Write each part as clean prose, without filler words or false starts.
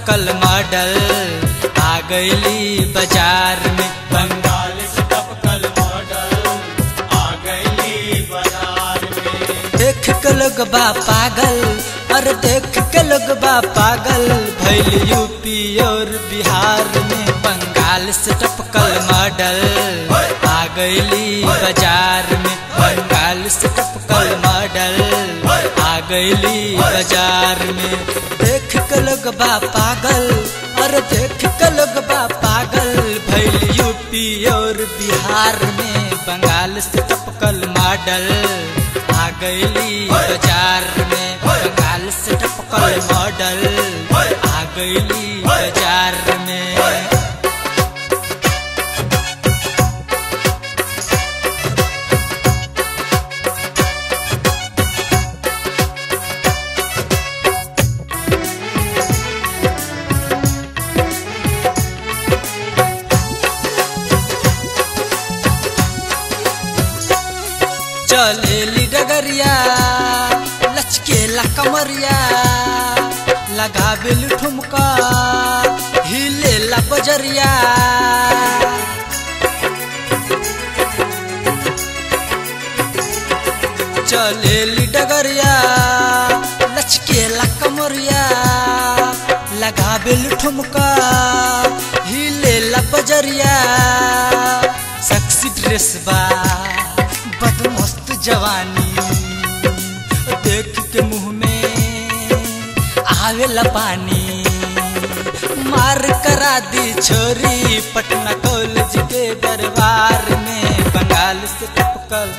टपकल model आ गईली बाजार में। बंगाल से टपकल मॉडल आ गईली बाजार में। देख के लोग बा पागल, अरे देख के लोग बा पागल भइल यूपी और बिहार में। बंगाल से टपकल मॉडल आ गईली बाजार में। बंगाल से टपकल मॉडल आ गईली बाजार में। देख के लोग बा पागल, अरे देख के लोग बा पागल भइल यूपी और बिहार में। बंगाल से टपकल मॉडल आ गईली बाजार में। बंगाल से टपकल मॉडल आ गईली बाजार में। चलेली डगरिया लचकेला कमरिया, लगावेली ठुमका हिलेला बजरिया। चलेली डगरिया लचकेला कमरिया, लगावेली ठुमका हिलेला बजरिया। सेक्सी ड्रेस बा बदमस्त जवानी, देख के मुंह में आवेला पानी। मार करा दी छोरी पटना कॉलेज के दरबार में। बंगाल से टपकल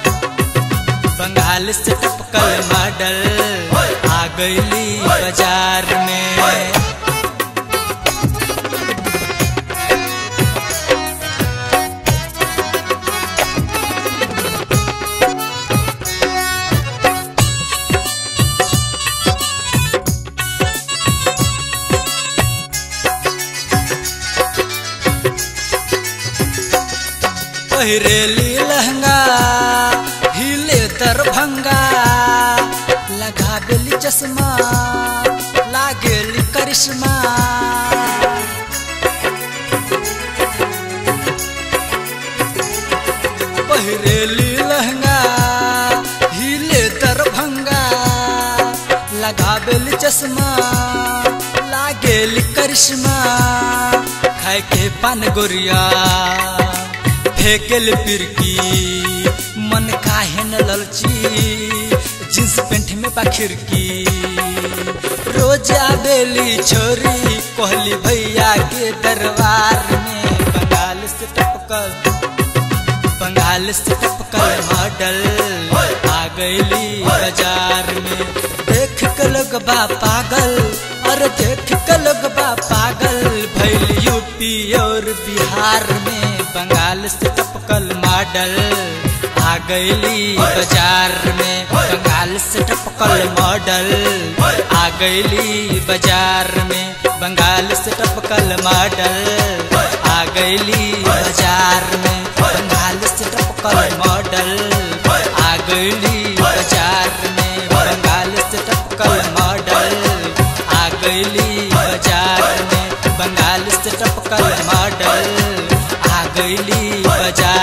मॉडल आ गईली बाजार में। पहिरेली लहंगा हिले दरभंगा, लगावेली चश्मा लागेली करिश्मा। पहिरेली लहंगा हिले दरभंगा, लगावेली चश्मा लागेली करिश्मा। खाए के पान गोरिया फेंकेल पिरकी, मन काहे न ललची जींस पेंट में बाखिरकी। रोज आवेली छोरी कोहली भैया के दरबार में। बंगाल से टपकल मॉडल आ गईली बाजार में। देख के लोग बा पागल, और देख के लोग बा पागल भइल यूपी और बिहार में। बंगाल से टपकल मॉडल आ गईली बाजार में। बंगाल से टपकल मॉडल आ गईली बाजार में। बंगाल से टपकल मॉडल आ गईली बाजार में। बंगाल से टपकल मॉडल आ गईली बाजार में। बंगाल से टपकल मॉडल आ गईली बाजार में। बंगाल से टपकल मॉडल आ गईली बाजार।